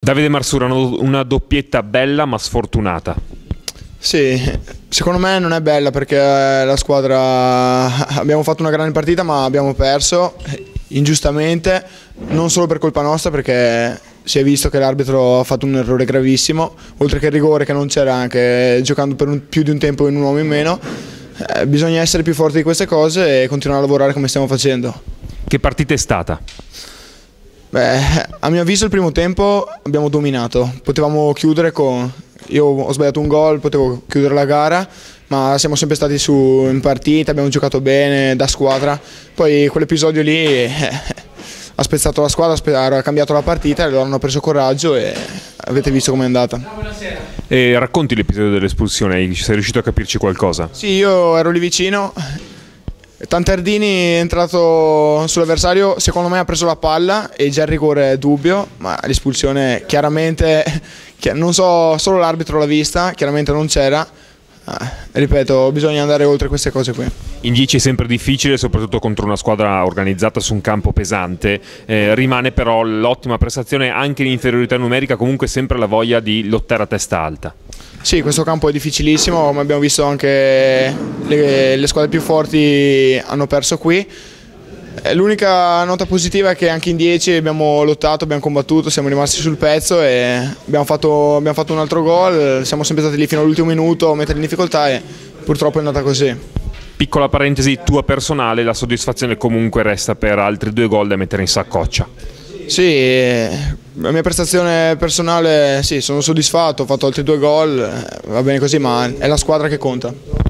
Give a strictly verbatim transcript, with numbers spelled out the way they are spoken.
Davide Marsura, una doppietta bella ma sfortunata. Sì, secondo me non è bella perché la squadra, abbiamo fatto una grande partita ma abbiamo perso ingiustamente, non solo per colpa nostra perché si è visto che l'arbitro ha fatto un errore gravissimo, oltre che il rigore che non c'era anche giocando per un, più di un tempo in un uomo in meno. Eh, bisogna essere più forti di queste cose e continuare a lavorare come stiamo facendo. Che partita è stata? Beh, a mio avviso il primo tempo abbiamo dominato, potevamo chiudere con... Io ho sbagliato un gol, potevo chiudere la gara, ma siamo sempre stati su in partita, abbiamo giocato bene da squadra. Poi quell'episodio lì eh, ha spezzato la squadra, ha cambiato la partita e loro hanno preso coraggio e avete visto com'è andata. E racconti l'episodio dell'espulsione, sei riuscito a capirci qualcosa? Sì, io ero lì vicino. Tantardini è entrato sull'avversario, secondo me ha preso la palla e già il rigore è dubbio, ma l'espulsione chiaramente, non so, solo l'arbitro l'ha vista, chiaramente non c'era. Ah, ripeto, bisogna andare oltre queste cose qui. In dieci è sempre difficile, soprattutto contro una squadra organizzata su un campo pesante, eh, rimane però l'ottima prestazione anche in inferiorità numerica, comunque sempre la voglia di lottare a testa alta. Sì, questo campo è difficilissimo, come abbiamo visto anche le, le squadre più forti hanno perso qui. L'unica nota positiva è che anche in dieci abbiamo lottato, abbiamo combattuto, siamo rimasti sul pezzo e abbiamo fatto, abbiamo fatto un altro gol, siamo sempre stati lì fino all'ultimo minuto a mettere in difficoltà e purtroppo è andata così. Piccola parentesi tua personale, la soddisfazione comunque resta per altri due gol da mettere in saccoccia. Sì, la mia prestazione personale, sì, sono soddisfatto, ho fatto altri due gol, va bene così, ma è la squadra che conta.